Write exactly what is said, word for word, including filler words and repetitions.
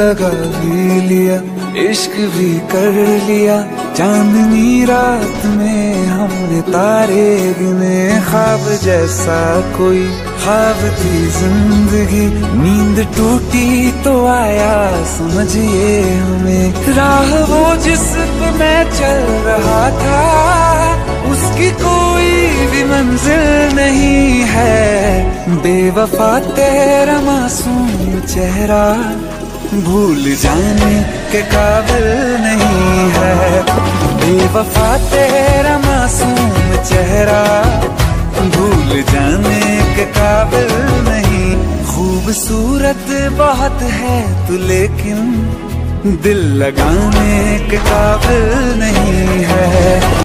लगा भी लिया, इश्क भी कर लिया। चांदनी रात में हमने तारे गिने, ख्वाब जैसा कोई ख्वाब थी जिंदगी। नींद टूटी तो आया समझिए हमें, राह वो जिस पे मैं चल रहा था उसकी कोई भी मंजिल नहीं है। बेवफा तेरा मासूम चेहरा भूल जाने के काबिल नहीं है। बेवफा तेरा मासूम चेहरा भूल जाने के काबिल नहीं। खूबसूरत बहुत है तू लेकिन दिल लगाने के काबिल नहीं है।